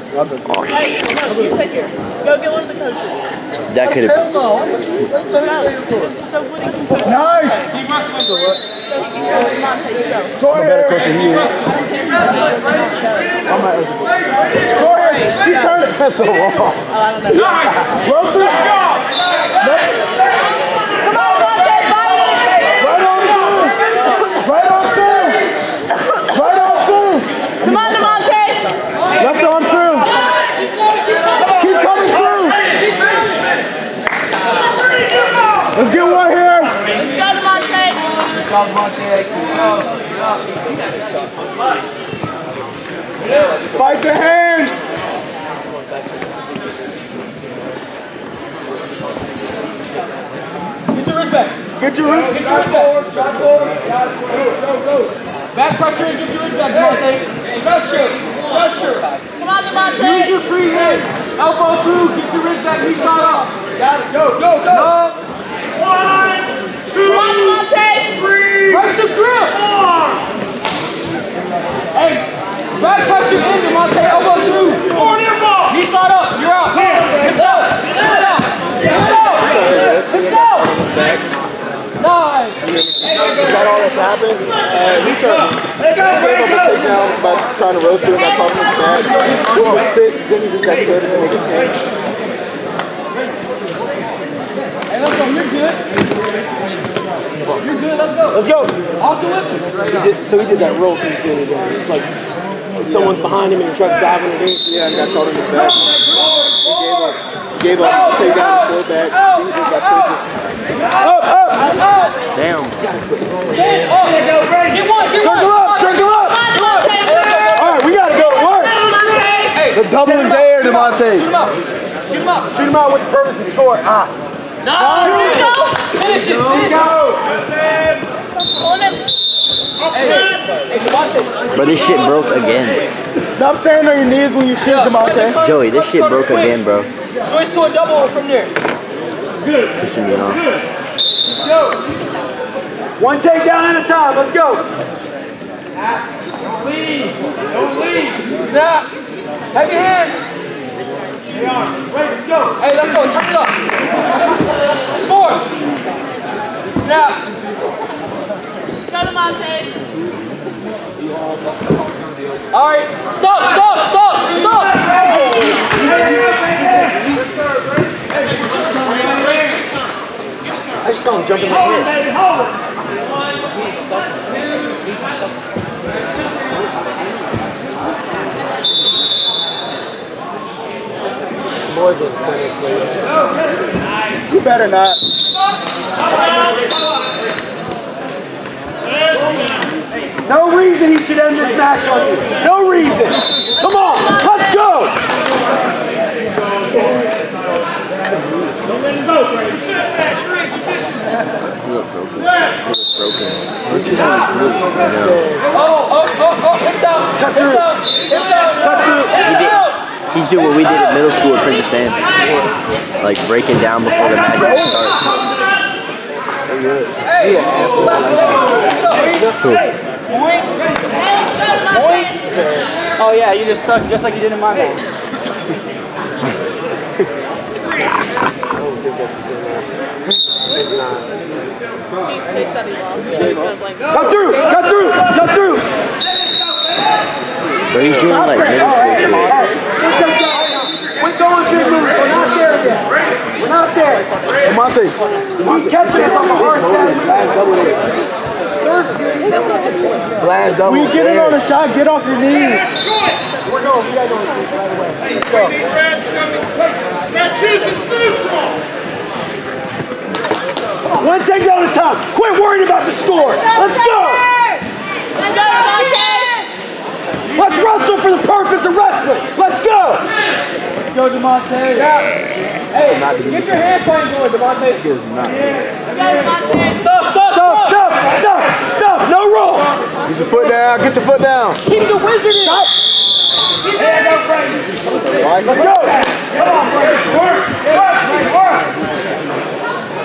Oh. Hey, no, you stay here. Go get one of the coaches. That could have. No, so Woody can coach. Nice! So he can coach Monte. You go. I'm a better coach than he is. I don't care who I'm not He turned it. That's so wrong. Oh, I don't know. Roll through. Come on, Monte, fight it! Right on through. Right on through. Right on through. Come on, Monte! Left arm through. Keep coming through. Let's get one here. Let's go, Monte! Fight the hands. Get your wrist back. Get your wrist. Get your wrist back. Back pressure and get your wrist back, Monte. Pressure. Come on, Monte! Use your free hand. Elbow through. Get your wrist back. Knee side up. Got it. Go. Up. 1, 2, Come on, Monte! 3. Break the grip. 4. Hey, back pressure in, Monte. Elbow through. Knee side up. You're out. Hips out. Nice. Is that all that's happened? He gave up a takedown by trying to roast through him by talking his back. It was 6, then he just got 10 and then make it 10. Hey, let's go. You're good. You're good. Let's go. Let's go. Off the whistle. He did that roll through the other day. It's like someone's behind him and he tried to dive underneath. Yeah, and got caught in his back. He gave up a takedown before back. He just got taken. Up! Damn. Circle up! Alright, we gotta go to work! The double is there, Devontae. Shoot him up. Shoot him out with the purpose to score. No! Finish it! Hey, Devontae. But this shit broke again. Stop standing on your knees when you shoot, Devontae. Joey, this shit broke again, bro. Switch to a double from there. Pissing me off. One takedown at a time. Let's go. Don't leave. Snap. Heavy hands. Let's go. Hey, let's go. Turn it up. Score. Snap. Go to Monte! All right. Stop. I just saw him jumping right here. Boy just finished it. You better not. No reason he should end this match on you. No reason. Come on, let's go. You look broken. Hips out. Cut through. He's doing what we did at middle school at Princess Sam. Like breaking down before the match starts. Hey. Cool. Oh yeah, you just suck just like you did in my match. I don't think that's his name. It's not. He said he lost. So he's gonna blame Cut through! But he's doing like middle school shit. We're going big moves. We're not there yet. We're not there. Monte, he's catching us on the hard blast double. Blast double. When you get in on a shot, get off your knees. We're going. We gotta go right away. Let's go. That shoot is neutral. One takedown at a time. Quit worrying about the score. Let's go. Let's wrestle for the purpose of wrestling. Let's go. Let's go, Devontae. Hey, get your hand point going, Devontae. Stop. No roll. Get your foot down. Get your foot down. Keep the wizard in. Stop. All right, let's go. Come on, work.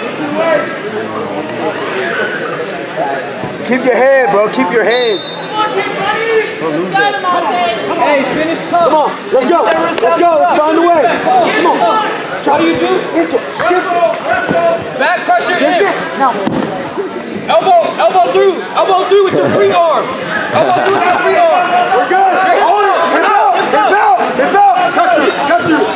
Keep your head, bro. Keep your head. Hey, finish tough. Come on, let's go. Let's go. Let's find a way. Come on. What do you do? Into it. Shift it. Back pressure Shift in. it. Now. Elbow through with your free arm. Elbow through with your free arm. We're good. Hold it. Hip out. Hip out. Hip out. Cut through. Cut through.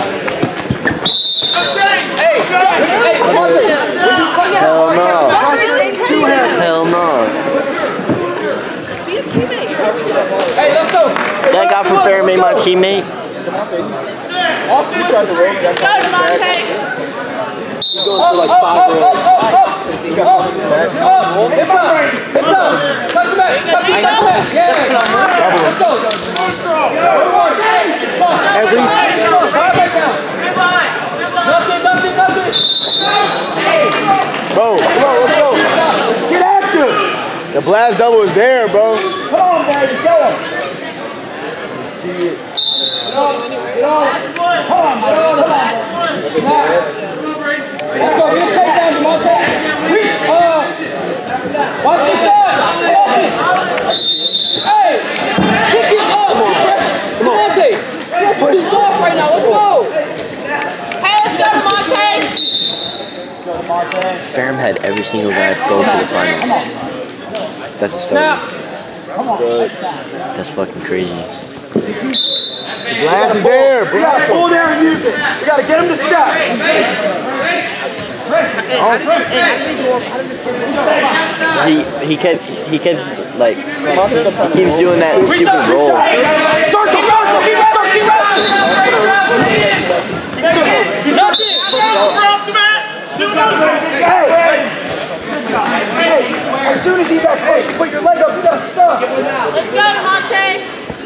Hey, Monte. Hell no. Two hands. Hell no. Hey, let's go. That guy from Fair made my teammate. He's going for like 5 rolls. Hip up. Touch the back. Yeah. Let's go. Every Right now. Nothing. Bro, come on, let's go. Get after. The blast double is there, bro. Come on, baby, go. See it. Get on. Last one. Come on, last one. Let's go. Get a takedown, Monte. Reach. Watch the shot. Hey. Kick it up. Monte. Let's put this off right now. Let's go. Hey, let's go, Monte. Ferrum had every single guy go to the finals. That's a Snap. story. That's fucking crazy. The blast is there. We gotta pull there and use it. We gotta get him to step. He kept like he keeps doing that stupid roll. Circle. Hey, as soon as he got close, you put your leg up, you gotta stop. Let's go, Monte.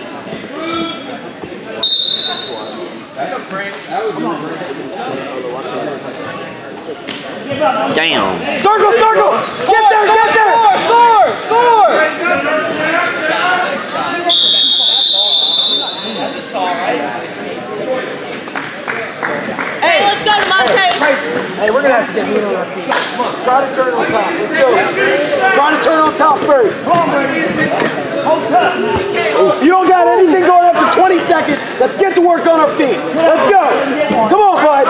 Damn. Circle. Get there. Score. Hey, let's go, Monte. Hey, we're gonna have to get mean on our feet. Come on, try to turn on top. Let's go. Try to turn on top first. If you don't got anything going after 20 seconds, let's get to work on our feet. Let's go. Come on, bud.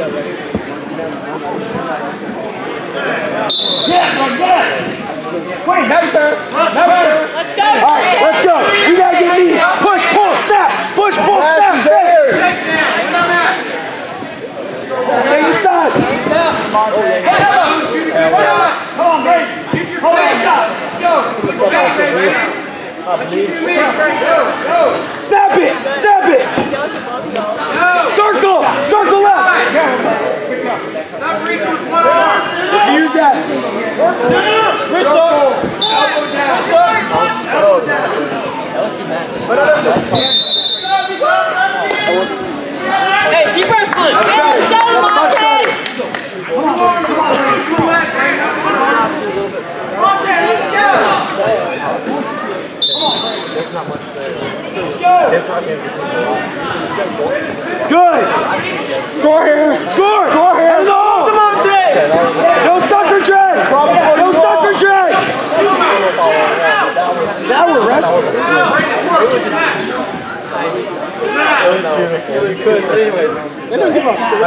Now your turn. Let's go. All right, let's go. We gotta get mean. Push, pull, snap. Push, pull, snap. Stay inside. Come on, baby. Shoot your face shot. Let's go. Snap it. Circle left. Stop reaching with one arm. Use that. Wrist up. Elbow down. Hey, keep wrestling. Hey, let's go, Monte. Monte, let's go. Good. Score here. No. No sucker drag. Now we're wrestling. They don't give a shit.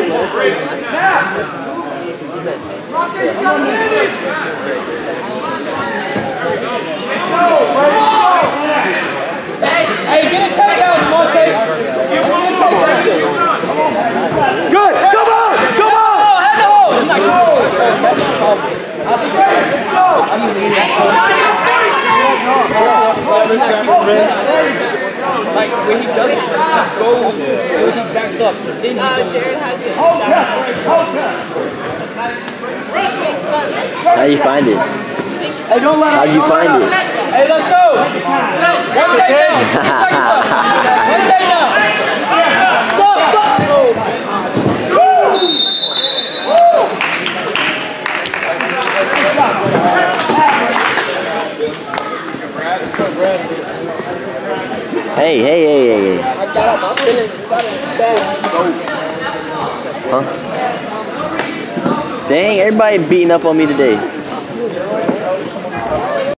Hey, get a takedown, Monte. Good. Come on. Like when he does it, he goes, he backs up. Then he Jared has it. How you find it? Hey, don't let How'd you find it? Hey, let's go. One takedown. One takedown. Stop. Hey. Huh? Dang, everybody beating up on me today.